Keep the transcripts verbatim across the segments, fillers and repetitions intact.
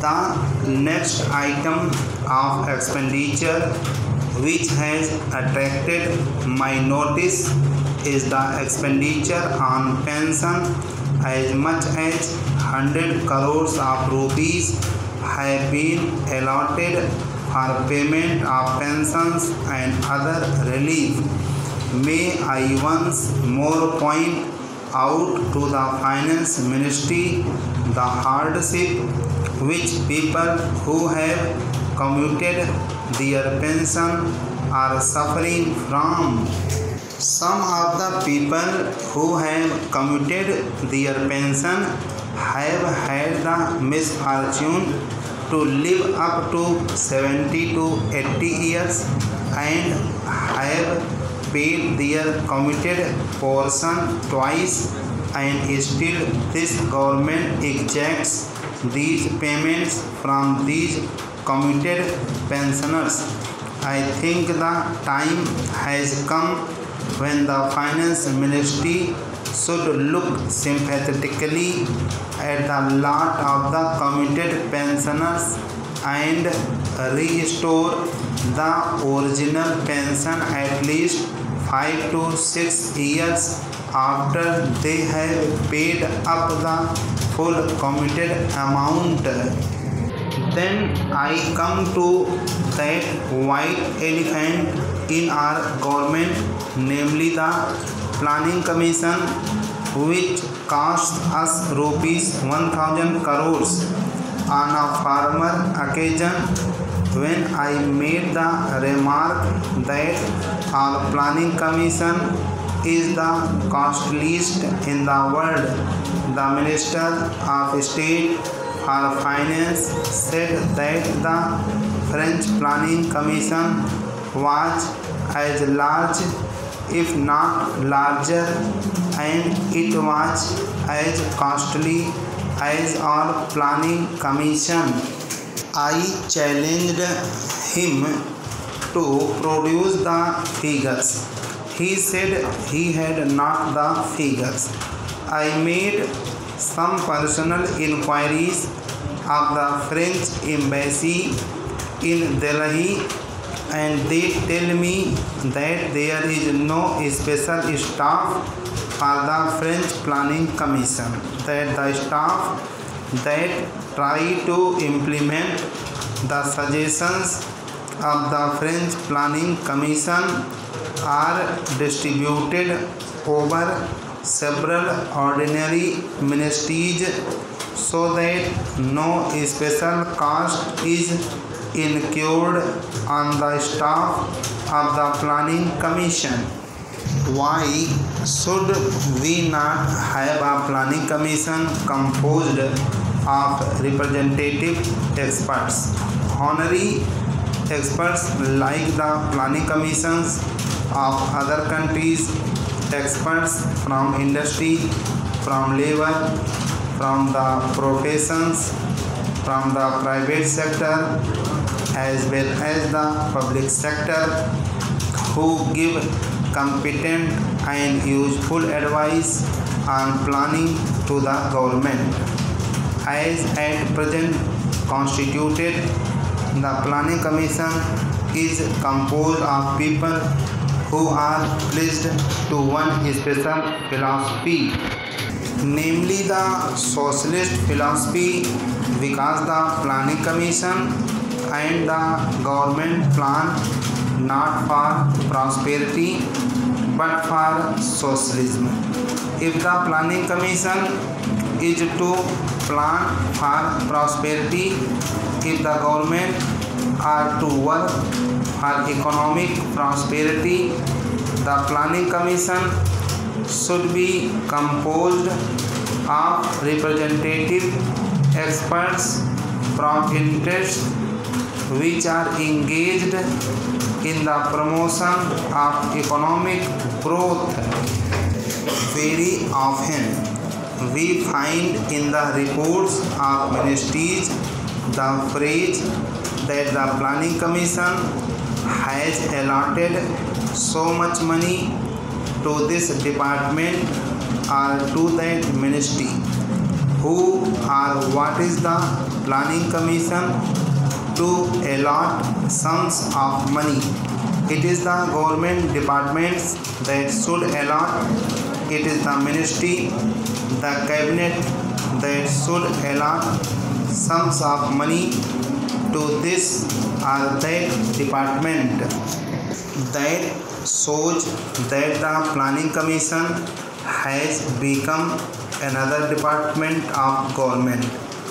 The next item of expenditure which has attracted my notice is the expenditure on pension. As much as one hundred crores of rupees have been allotted for payment of pensions and other relief. May I once more point out to the Finance Ministry the hardship which people who have commuted their pension are suffering from. Some of the people who have commuted their pension have had the misfortune to live up to seventy to eighty years and have paid their commuted portion twice, and still this government exacts these payments from these commuted pensioners. I think the time has come when the Finance Ministry should look sympathetically at the lot of the commuted pensioners and restore the original pension at least five to six years after they have paid up the full commuted amount. Then I come to that white elephant in our government, namely the Planning Commission, which cost us rupees one thousand crores on a former occasion when I made the remark that our Planning Commission is the costliest in the world. The Minister of State for Finance said that the French Planning Commission was as large, if not larger, and it was as costly as our Planning Commission. I challenged him to produce the figures. He said he had not the figures. I made some personal inquiries of the French embassy in Delhi, and they tell me that there is no special staff for the French Planning Commission, that the staff that try to implement the suggestions of the French Planning Commission are distributed over several ordinary ministries, so that no special cost is incurred on the staff of the Planning Commission. Why should we not have a Planning Commission composed of representative experts, honorary experts like the Planning Commissions of other countries, experts from industry, from labor, from the professions, from the private sector, as well as the public sector, who give competent and useful advice on planning to the government. As at present constituted, the Planning Commission is composed of people who are pledged to one special philosophy, namely the socialist philosophy, because the Planning Commission and the government plan not for prosperity but for socialism. If the Planning Commission is to plan for prosperity, if the government are to work for economic prosperity, the Planning Commission should be composed of representative experts from interests which are engaged in the promotion of economic growth. Very often we find in the reports of ministries the phrase that the Planning Commission has allotted so much money to this department or to that ministry. who or what is the planning commission to allot sums of money? It is the government departments that should allot. It is the ministry, the cabinet that should allot sums of money to this or that department. That shows that the planning commission has become another department of government.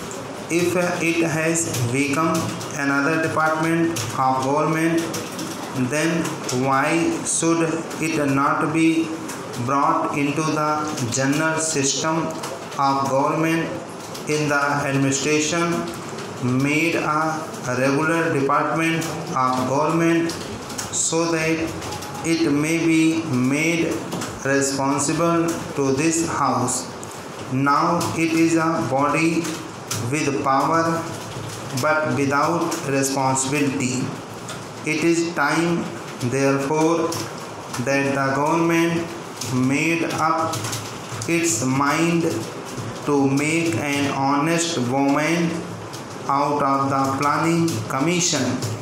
If it has become another department of government, then why should it not be brought into the general system of government in the administration, made a regular department of government, so that it may be made responsible to this house? Now it is a body with power but without responsibility. It is time, therefore, that the government made up its mind to make an honest woman out of the planning commission.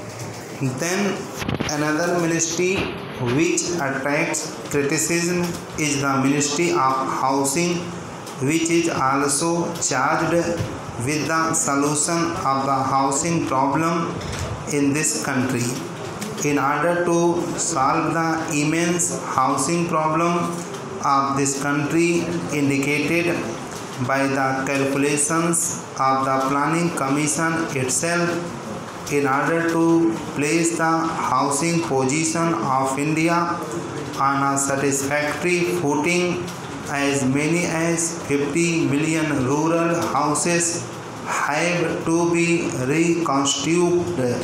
Then another ministry which attracts criticism is the Ministry of Housing, which is also charged with the solution of the housing problem in this country. In order to solve the immense housing problem of this country indicated by the calculations of the Planning Commission itself, in order to place the housing position of India on a satisfactory footing, as many as fifty million rural houses have to be reconstructed.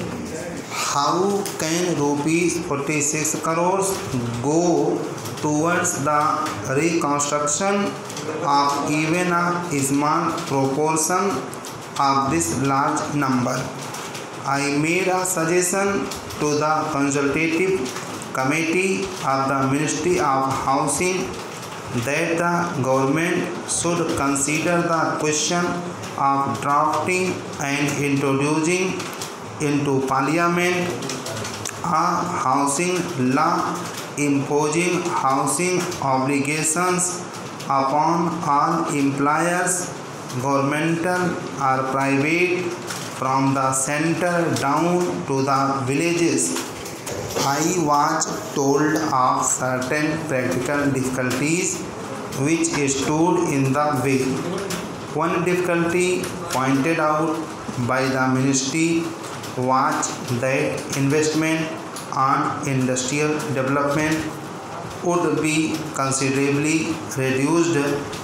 How can rupees forty-six crores go towards the reconstruction of even a small proportion of this large number? I made a suggestion to the consultative committee of the Ministry of Housing that the government should consider the question of drafting and introducing into Parliament a housing law imposing housing obligations upon all employers, governmental or private, from the center down to the villages. I was told of certain practical difficulties which stood in the way. One difficulty pointed out by the ministry was that investment on industrial development would be considerably reduced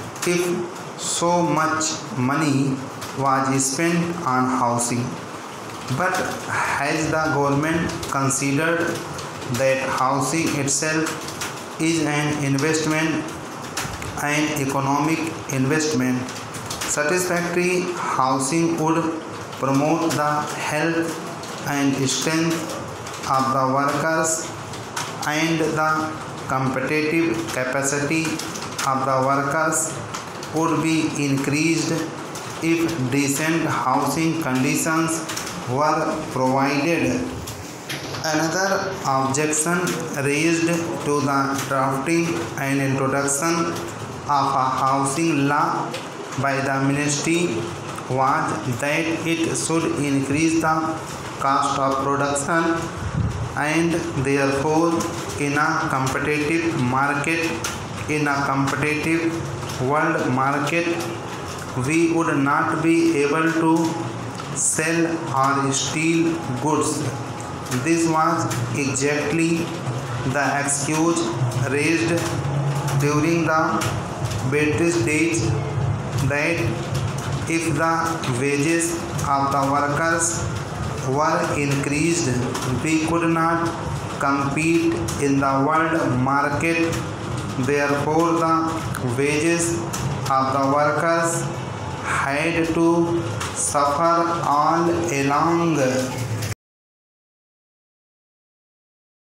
if so much money was spent on housing. But has the government considered that housing itself is an investment, an economic investment? Satisfactory housing would promote the health and strength of the workers, and the competitive capacity of the workers would be increased if decent housing conditions were provided. Another objection raised to the drafting and introduction of a housing law by the ministry was that it should increase the cost of production, and therefore in a competitive market, in a competitive world market, we would not be able to sell or steal goods. This was exactly the excuse raised during the British days, that if the wages of the workers were increased, we could not compete in the world market. Therefore, the wages of the workers had to suffer all along.